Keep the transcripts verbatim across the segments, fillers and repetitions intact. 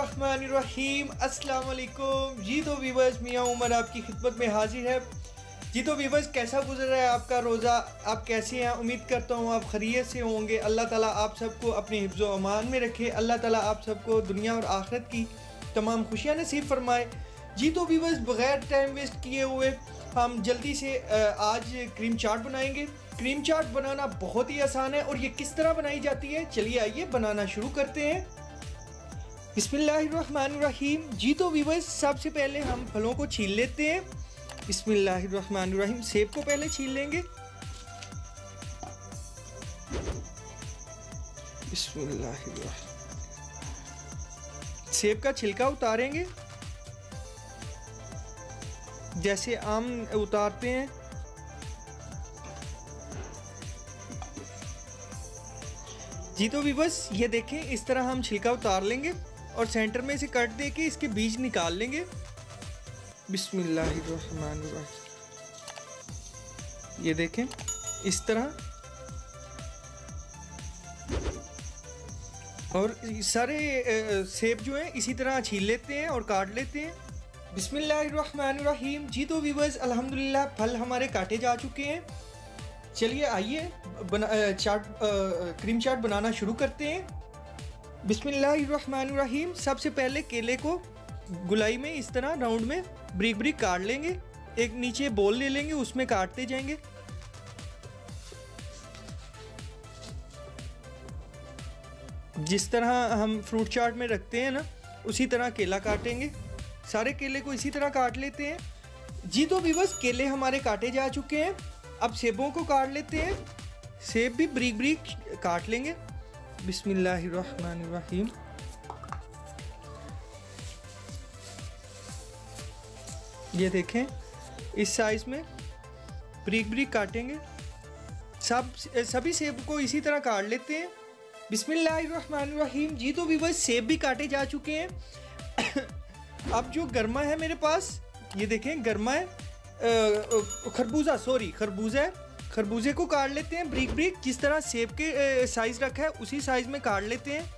बिस्मिल्लाहिर्रहमानिर्रहीम अस्सलाम वालेकुम। जी तो वीवर्स, मियाँ उमर आपकी खिदमत में हाजिर है। जी तो वीवर्स, कैसा गुजर रहा है आपका रोज़ा? आप कैसे हैं? उम्मीद करता हूँ आप खैरियत से होंगे। अल्लाह ताला आप सबको अपने हिफ्ज़ व अमान में रखे। अल्लाह ताला आप सबको दुनिया और आखिरत की तमाम खुशियाँ नसीब फरमाए। जी तो वीवर्स, बग़ैर टाइम वेस्ट किए हुए हम जल्दी से आज क्रीम चाट बनाएंगे। क्रीम चाट बनाना बहुत ही आसान है और ये किस तरह बनाई जाती है, चलिए आइए बनाना शुरू करते हैं। बिस्मिल्लाहिर्रहमानिर्रहीम। जी तो वीवर्स, सबसे पहले हम फलों को छील लेते हैं। बिस्मिल्लाहिर्रहमानिर्रहीम। सेब को पहले छील लेंगे। बिस्मिल्लाहिर्रहमानिर्रहीम। सेब का छिलका उतारेंगे जैसे आम उतारते हैं। जी तो वीवर्स, ये देखें, इस तरह हम छिलका उतार लेंगे और सेंटर में से कट दे के इसके बीज निकाल लेंगे। बिस्मिल्लाहिर्रहमानिर्रहीम। ये देखें इस तरह, और सारे सेब जो हैं इसी तरह छील लेते हैं और काट लेते हैं। बिस्मिल्लाहिर्रहमानिर्रहीम। जी तो वीवर्स, अल्हम्दुलिल्लाह फल हमारे काटे जा चुके हैं। चलिए आइए बना चाट क्रीम चाट बनाना शुरू करते हैं। बिस्मिल्लाहिर्रहमानिर्रहीम। सबसे पहले केले को गुलाई में इस तरह राउंड में ब्रिक ब्रिक काट लेंगे। एक नीचे बोल ले लेंगे, उसमें काटते जाएंगे। जिस तरह हम फ्रूट चाट में रखते हैं ना, उसी तरह केला काटेंगे। सारे केले को इसी तरह काट लेते हैं। जी तो वीवर्स, केले हमारे काटे जा चुके हैं। अब सेबों को काट लेते हैं। सेब भी ब्रिक ब्रिक काट लेंगे। बिस्मिल्लाहिर्रहमानिर्रहीम। ये देखें, इस साइज में ब्रिक ब्रिक काटेंगे। सब सभी सेब को इसी तरह काट लेते हैं। बिस्मिल्लाहिर्रहमानिर्रहीम। जी तो वीवर्स, सेब भी काटे जा चुके हैं। अब जो गर्मा है मेरे पास, ये देखें गर्मा है, खरबूजा सॉरी खरबूजा है। खरबूजे को काट लेते हैं ब्रिक ब्रिक। जिस तरह सेब के साइज रखा है उसी साइज में काट लेते हैं।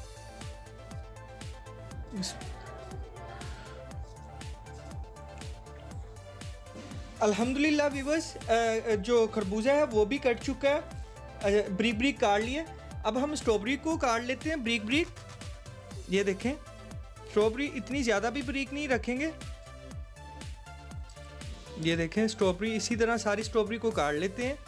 अल्हम्दुलिल्लाह वीवर्स, जो खरबूजा है वो भी कट चुका है, ब्रिक ब्रिक काट लिए। अब हम स्ट्रॉबेरी को काट लेते हैं ब्रिक ब्रिक। ये देखें, स्ट्रॉबेरी इतनी ज़्यादा भी ब्रिक नहीं रखेंगे। ये देखें, स्ट्रॉबेरी इसी तरह सारी स्ट्रॉबेरी को काट लेते हैं।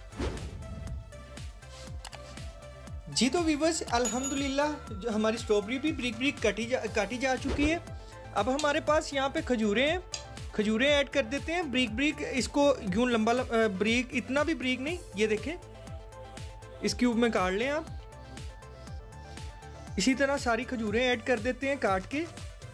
जी तो वीवर्स, अल्हम्दुलिल्लाह जो हमारी स्ट्रॉबेरी भी ब्रिक ब्रिक काटी जा काटी जा चुकी है। अब हमारे पास यहाँ पे खजूरें हैं, खजूरें ऐड कर देते हैं ब्रिक ब्रिक। इसको यूं लंबा ब्रिक, इतना भी ब्रिक नहीं। ये देखें, इस क्यूब में काट लें आप। इसी तरह सारी खजूरें ऐड कर देते हैं काट के।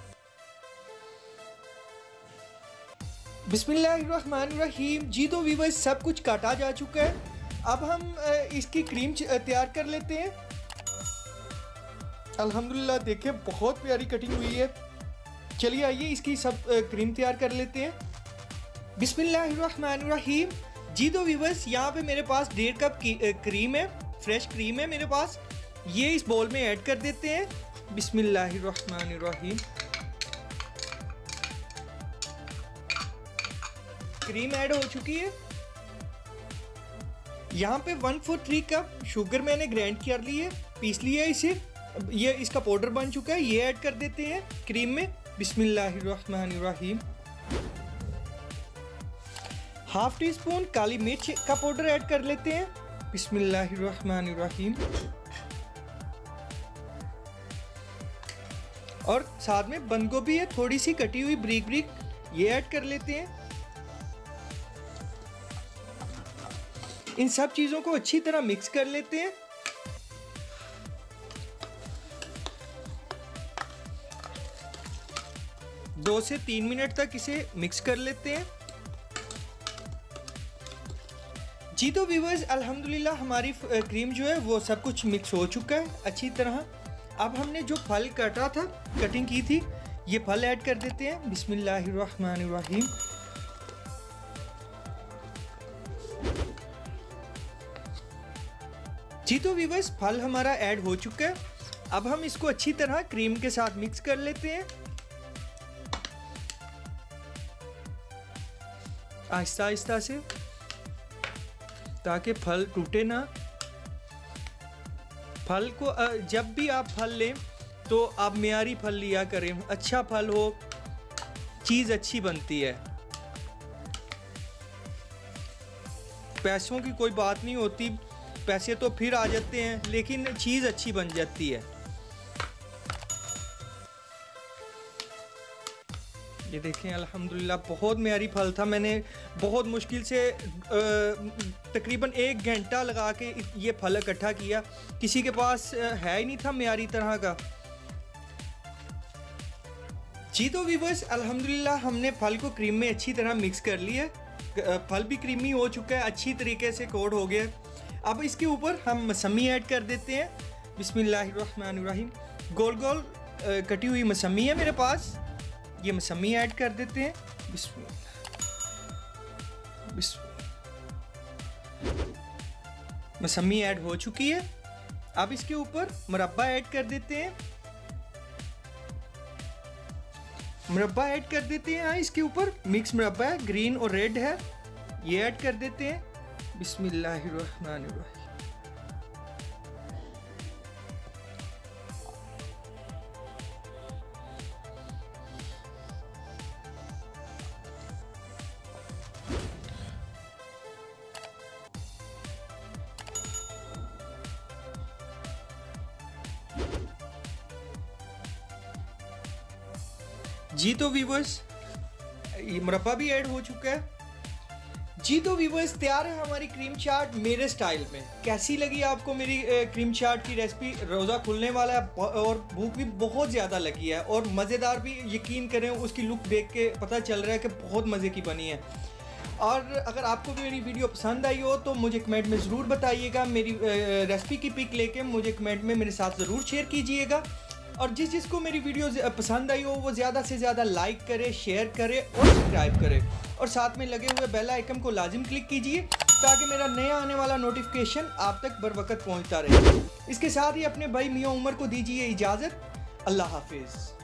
बिस्मिल्लाहिर्रहमानिर्रहीम। जी तो वीवर्स, सब कुछ काटा जा चुका है। अब हम इसकी क्रीम तैयार कर लेते हैं। अल्हम्दुलिल्लाह देखें, बहुत प्यारी कटिंग हुई है। चलिए आइए इसकी सब क्रीम तैयार कर लेते हैं। बिस्मिल्लाहिर्रहमानिर्रहीम। जी तो वीवर्स, यहाँ पे मेरे पास डेढ़ कप की क्रीम है, फ्रेश क्रीम है मेरे पास। ये इस बाउल में ऐड कर देते हैं। बिस्मिल्लाहिर्रहमानिर्रहीम। क्रीम ऐड हो चुकी है। यहाँ पे one four three cup sugar मैंने ग्राइंड कर ली है, पीस लिया है इसे। ये इसका पाउडर बन चुका है। ये ऐड कर देते हैं क्रीम में। बिस्मिल्लाहिर्रहमानिर्रहीम। हाफ टी स्पून काली मिर्च का पाउडर ऐड कर लेते हैं। बिस्मिल्लाहिर्रहमानिर्रहीम। और साथ में बंद गोभी है, थोड़ी सी कटी हुई ब्रिक ब्रिक, ये ऐड कर लेते हैं। इन सब चीज़ों को अच्छी तरह मिक्स कर लेते हैं। दो से तीन मिनट तक इसे मिक्स कर लेते हैं। जी तो व्यूअर्स, अल्हम्दुलिल्लाह हमारी क्रीम जो है वो सब कुछ मिक्स हो चुका है अच्छी तरह। अब हमने जो फल काटा था, कटिंग की थी, ये फल ऐड कर देते हैं। बिस्मिल्लाहिर्रहमानिर्रहीम। जी तो व्यूअर्स, फल हमारा ऐड हो चुका है। अब हम इसको अच्छी तरह क्रीम के साथ मिक्स कर लेते हैं, आहिस्ता आहिस्ता से, ताकि फल टूटे ना। फल को जब भी आप फल लें तो आप मियारी फल लिया करें, अच्छा फल हो, चीज़ अच्छी बनती है। पैसों की कोई बात नहीं होती, पैसे तो फिर आ जाते हैं, लेकिन चीज़ अच्छी बन जाती है। ये देखें अल्हम्दुलिल्लाह बहुत मियारी फल था। मैंने बहुत मुश्किल से तकरीबन एक घंटा लगा के ये फल इकट्ठा किया, किसी के पास है ही नहीं था मियारी तरह का। जी तो व्यूअर्स अल्हम्दुलिल्लाह हमने फल को क्रीम में अच्छी तरह मिक्स कर लिया, फल भी क्रीमी हो चुका है, अच्छी तरीके से कोट हो गया। अब इसके ऊपर हम मसम्मी ऐड कर देते हैं। बिस्मिल्लाहिर्रहमानिर्रहीम। गोल गोल कटी हुई मसम्मी है मेरे पास, ये मसम्मी ऐड कर देते हैं। बिस्मिल्लाह बिस्मिल्लाह। मसम्मी ऐड हो चुकी है। अब इसके ऊपर मुरब्बा ऐड कर देते हैं, मुरब्बा ऐड कर देते हैं। इसके ऊपर मिक्स मुरब्बा है, ग्रीन और रेड है, ये ऐड कर देते हैं। बिस्मिल्लाहिर्रहमानिर्रहीम। जी तो व्यूअर्स ये मुरब्बा भी ऐड हो चुका है। जी तो व्यूअर्स तैयार है हमारी क्रीम चाट मेरे स्टाइल में। कैसी लगी आपको मेरी क्रीम चाट की रेसिपी? रोज़ा खुलने वाला है और भूख भी बहुत ज़्यादा लगी है और मज़ेदार भी। यकीन करें उसकी लुक देख के पता चल रहा है कि बहुत मज़े की बनी है। और अगर आपको भी मेरी वीडियो पसंद आई हो तो मुझे कमेंट में ज़रूर बताइएगा। मेरी रेसिपी की पिक लेके मुझे कमेंट में मेरे साथ ज़रूर शेयर कीजिएगा। और जिस जिसको मेरी वीडियो पसंद आई हो वो ज़्यादा से ज़्यादा लाइक करे, शेयर करे और सब्सक्राइब करे, और साथ में लगे हुए बेल आइकन को लाजिम क्लिक कीजिए ताकि मेरा नया आने वाला नोटिफिकेशन आप तक बर वक्त पहुँचता रहे। इसके साथ ही अपने भाई मियाँ उमर को दीजिए इजाज़त। अल्लाह हाफिज़।